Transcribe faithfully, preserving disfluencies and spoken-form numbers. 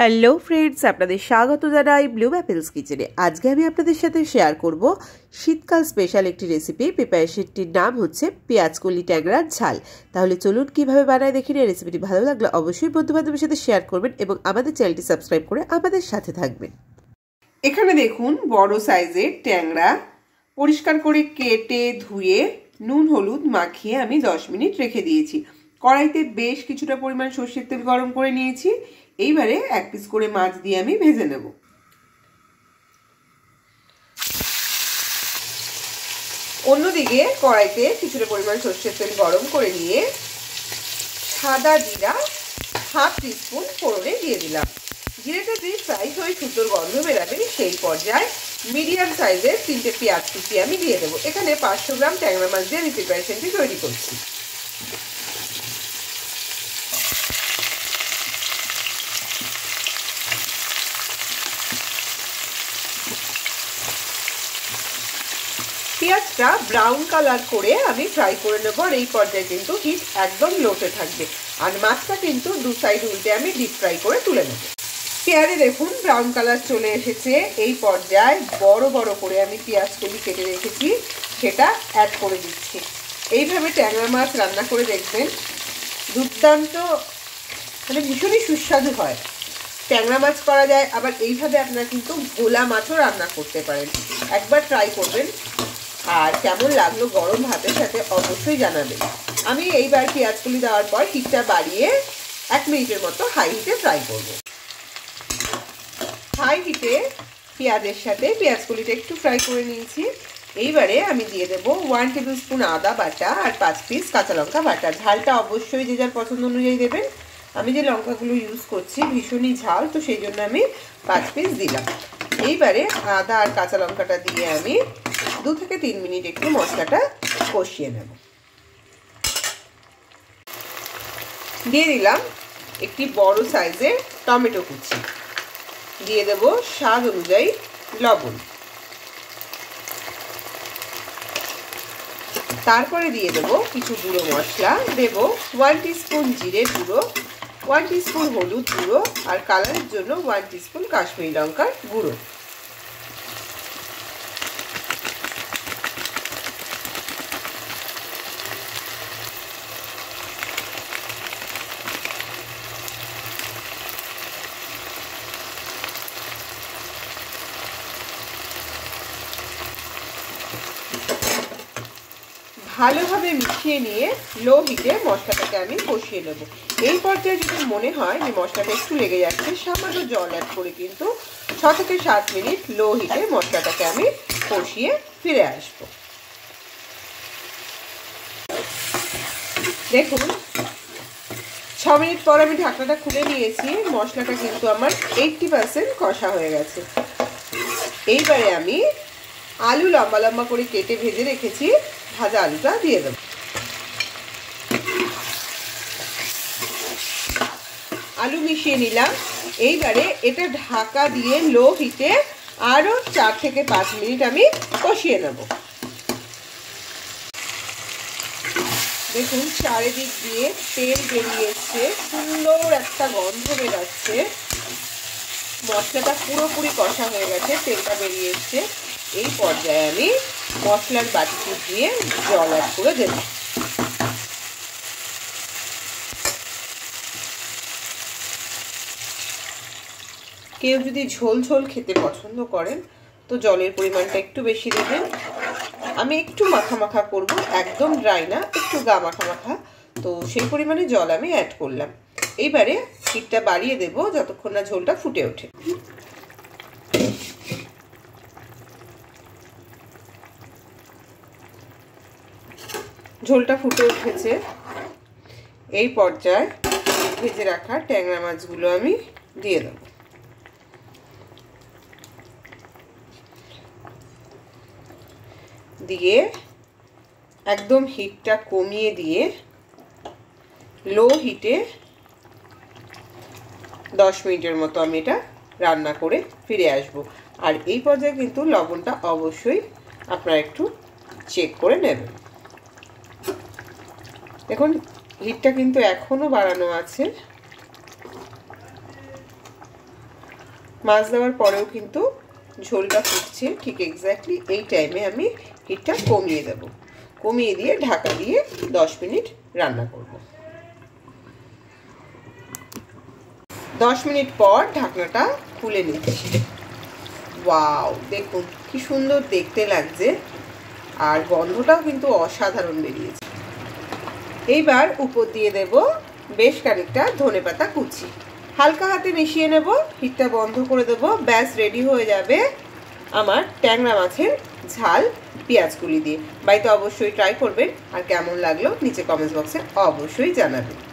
Hello friends, আপনাদের স্বাগত জানাই ব্লু অ্যাপেলস কিচেনে। আজকে আমি আপনাদের সাথে শেয়ার করব শীতকাল স্পেশাল একটি রেসিপি। প্রিপারেশনটির নাম হচ্ছে পেঁয়াজকলি ট্যাংরার ঝাল। তাহলে চলুন কিভাবে বানায় দেখি। এই রেসিপিটি ভালো লাগলে অবশ্যই বন্ধুবান্ধবের সাথে শেয়ার করবেন এবং আমাদের চ্যানেলটি সাবস্ক্রাইব করে আমাদের সাথে থাকবেন। এখানে দেখুন বড় সাইজের ট্যাংরা পরিষ্কার করে কেটে ধুয়ে নুন হলুদ মাখিয়ে আমি দশ মিনিট রেখে দিয়েছি। কড়াইতে বেশ কিছুটা পরিমাণ সর্ষের তেল গরম করে নিয়েছি। এইবারে এক পিস করে মাছ দিয়ে আমি ভেজে নেব। অন্যদিকে কড়াইতে কিছুটা পরিমাণ সর্ষের তেল গরম করে নিয়ে সাদা জিরা হাফ টিস্পুন ফোড়নে দিয়ে দিলাম। জিরাটা দিয়ে ফ্রাই হয়ে সুন্দর গন্ধ বেরাবে সেই পর্যায়ে মিডিয়াম সাইজের তিনটে পেঁয়াজ কুচি আমি দিয়ে দেবো। এখানে পাঁচশো গ্রাম ট্যাংরা মাছ দিয়ে আমি প্রিপারেশনটি তৈরি করছি। পেঁয়াজটা ব্রাউন কালার করে আমি ফ্রাই করে নেব। আর এই পর্যায়ে কিন্তু হিট একদম লোতে থাকবে। আর মাছটা কিন্তু দু সাইড উল্টে আমি ডিপ ফ্রাই করে তুলে নেব। পেঁয়াজে দেখুন ব্রাউন কালার চলে এসেছে। এই পর্যায়ে বড় বড় করে আমি পেঁয়াজগুলি কেটে রেখেছি সেটা অ্যাড করে দিচ্ছি। এইভাবে ট্যাংরা মাছ রান্না করে দেখবেন, দুর্দান্ত মানে ভীষণই সুস্বাদু হয়। ট্যাংরা মাছ করা যায়, আবার এইভাবে আপনারা কিন্তু ভোলা মাছও রান্না করতে পারেন। একবার ট্রাই করবেন আর কেমন লাগলো গরম ভাতের সাথে অবশ্যই জানাবেন। আমি এইবার পেঁয়াজগুলি দেওয়ার পর হিটটা বাড়িয়ে এক মিনিটের মতো হাই হিটে ফ্রাই করব। হাই হিটে পেঁয়াজের সাথে পেঁয়াজগুলিটা একটু ফ্রাই করে নিয়েছি। এইবারে আমি দিয়ে দেবো ওয়ান টেবিল স্পুন আদা বাটা আর পাঁচ পিস কাঁচা লঙ্কা বাটা। ঝালটা অবশ্যই যে যার পছন্দ অনুযায়ী দেবেন। আমি যে লঙ্কাগুলো ইউজ করছি ভীষণই ঝাল, তো সেই জন্য আমি পাঁচ পিস দিলাম। এইবারে আদা আর কাঁচা লঙ্কাটা দিয়ে আমি দু থেকে তিন মিনিট একটু মশলাটা কষিয়ে নেব। দিয়ে দিলাম একটি বড় সাইজের টমেটো কুচি, দিয়ে দেব স্বাদ অনুযায়ী লবণ, তারপরে দিয়ে দেব কিছু গুঁড়ো মশলা। দেব ওয়ান টিস্পুন জিরে গুঁড়ো, ওয়ান টিস্পুন হলুদ গুঁড়ো আর কালারের জন্য ওয়ান টিস্পুন কাশ্মীরি লঙ্কার গুঁড়ো। ভালোভাবে মিশিয়ে নিয়ে লো হিটে মশলাটাকে আমি কষিয়ে নেব। এই পর্যায়ে যদি মনে হয় যে মশলাটা একটু লেগে যাচ্ছে, সামান্য জল অ্যাড করে কিন্তু ছ থেকে সাত মিনিট লো হিটে মশলাটাকে আমি কষিয়ে ফিরে আসব। দেখুন ছ মিনিট পর আমি ঢাকনাটা খুলে নিয়েছি। মশলাটা কিন্তু আমার এইটটি পার্সেন্ট কষা হয়ে গেছে। এইবারে আমি আলু লম্বা লম্বা করে কেটে ভেজে রেখেছি, ভাজা আলুটা দিয়ে দেব। আলু মিশিয়ে নিলাম। এইবারে এটা ঢাকা দিয়ে লো হিটে আরও চার থেকে পাঁচ মিনিট আমি কষিয়ে নেব। দেখুন চারিদিক দিয়ে তেল বেরিয়ে এসছে, সুন্দর একটা গন্ধ বেরাচ্ছে। মশলাটা পুরোপুরি কষা হয়ে গেছে, তেলটা বেরিয়ে এসছে। এই পর্যায়ে আমি মশলার বাটিতে দিয়ে জল অ্যাড করে দেব। কেউ যদি ঝোল ঝোল খেতে পছন্দ করেন তো জলের পরিমাণটা একটু বেশি দেবেন। আমি একটু মাখা মাখা করব, একদম ড্রাই না, একটু গা মাখা মাখা, তো সেই পরিমাণে জল আমি অ্যাড করলাম। এইবারে হিটটা বাড়িয়ে দেব যতক্ষণ না ঝোলটা ফুটে ওঠে। ঝোলটা ফুটে উঠেছে। এই পর্যায়ে ভেজে রাখা ট্যাংরা মাছগুলো আমি দিয়ে দেব। দিয়ে একদম হিটটা কমিয়ে দিয়ে লো হিটে দশ মিনিটের মতো আমি এটা রান্না করে ফিরে আসব। আর এই পর্যায়ে কিন্তু লবণটা অবশ্যই আপনারা একটু চেক করে নেবেন। দেখুন হিটটা কিন্তু এখনো বাড়ানো আছে। মাছ দেওয়ার পরেও কিন্তু ঝোলটা ফুটছে, ঠিক এক্স্যাক্টলি এই টাইমে আমি হিটটা কমিয়ে দেব। কমিয়ে দিয়ে ঢাকা দিয়ে দশ মিনিট রান্না করব। দশ মিনিট পর ঢাকনাটা খুলে নিচ্ছি। ওয়াও, দেখুন কি সুন্দর দেখতে লাগছে, আর গন্ধটাও কিন্তু অসাধারণ বেরিয়েছে। এইবার উপর দিয়ে দেব বেশ খানিকটা ধনেপাতা কুচি, হালকা হাতে মিশিয়ে নেব, হিটটা বন্ধ করে দেব। ব্যাস রেডি হয়ে যাবে আমার ট্যাংরা মাছের ঝাল পেঁয়াজকুলি দিয়ে। বাড়িতে অবশ্যই ট্রাই করবেন, আর কেমন লাগলো নিচে কমেন্টস বক্সে অবশ্যই জানাবেন।